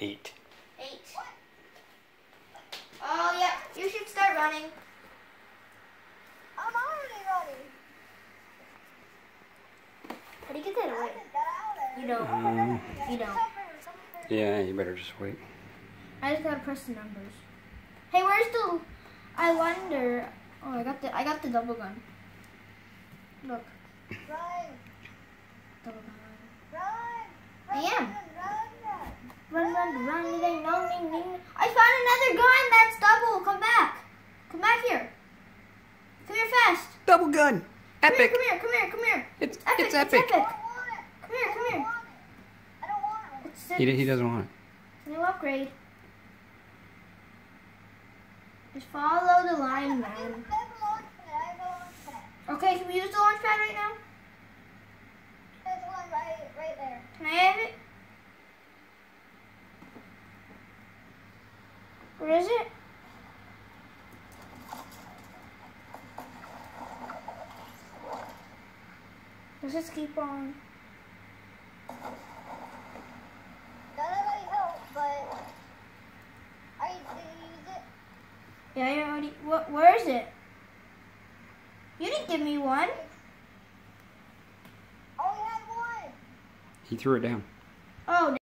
8. 8. Oh, yeah. You should start running. I'm already running. How do you get that away? You don't. You don't. Yeah, you better just wait. I just gotta press the numbers. Hey, where's the? I wonder. Oh, I got the double gun. Look. Run. Double gun. Run. I am. Run. Run, ding, no, ding, ding. I found another gun that's double. Come back. Come back here. Come here fast. Double gun! Epic! Come here. It's epic. it's epic! Come here. I don't want it. He doesn't want it. It's a new upgrade. Just follow the line, man. I have a launch pad. Okay, can we use the launch pad right now? There's one right there. Can I have it? Where is it? Let's just keep on. Not everybody help, but I did use it. Yeah, I already. Where is it? You didn't give me one. I only had one. He threw it down. Oh.